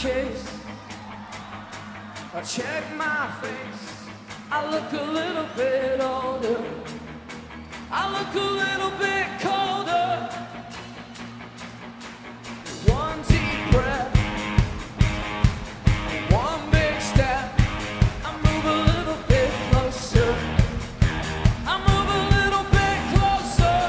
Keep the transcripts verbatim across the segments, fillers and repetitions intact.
case, I check my face. I look a little bit older, I look a little bit colder. One deep breath, one big step. I move a little bit closer, I move a little bit closer.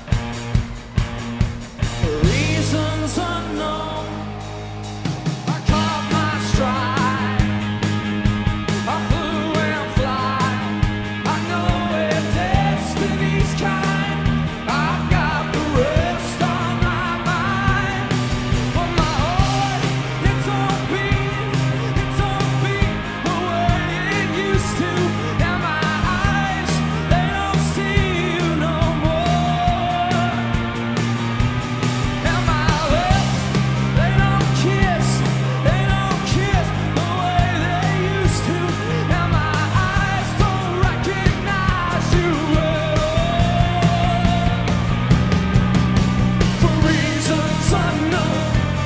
For reasons unknown, I caught my stride, I flew and fly. I know where destiny's kind. I've got the rest on my mind, but my heart, it don't beat, it don't beat the way it used to. And my eyes, they don't see you no more. And my lips, they don't kiss, they don't kiss the way they used to. And my eyes don't recognize you at all. For reasons unknown,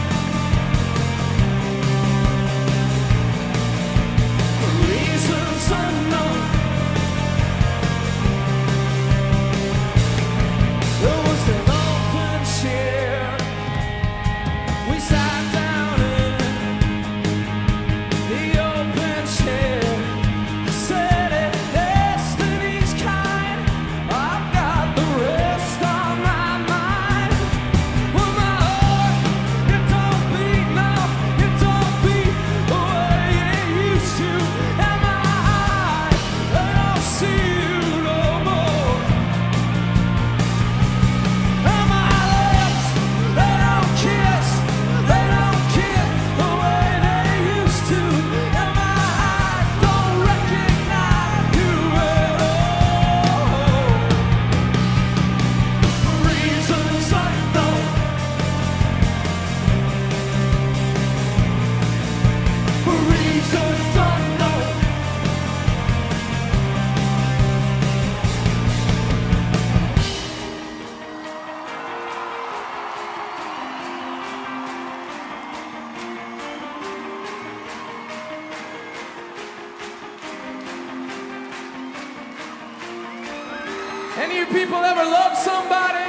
for reasons unknown. There was an open chair, we sat down in the open chair. I said it, destiny's kind. I've got the rest on my mind. Well, my heart, it don't beat, no, it don't beat the way it used to. And my eyes, they don't see you no more. And my lips, they don't kiss, they don't kiss the way they used to. And my eyes don't recognize you at all. For reasons unknown, for reasons unknown. Any of you people ever love somebody?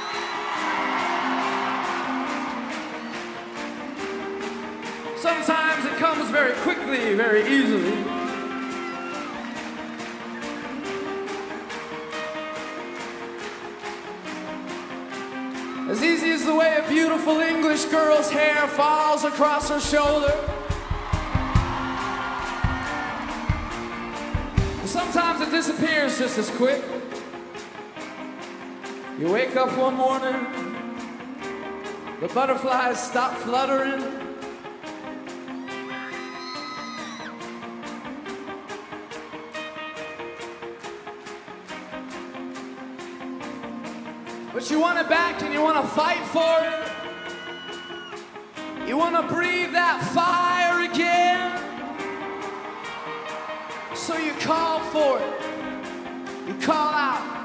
Sometimes it comes very quickly, very easily. As easy as the way a beautiful English girl's hair falls across her shoulder. Sometimes it disappears just as quick. You wake up one morning, the butterflies stop fluttering. But you want it back and you want to fight for it. You want to breathe that fire again. So you call for it. You call out.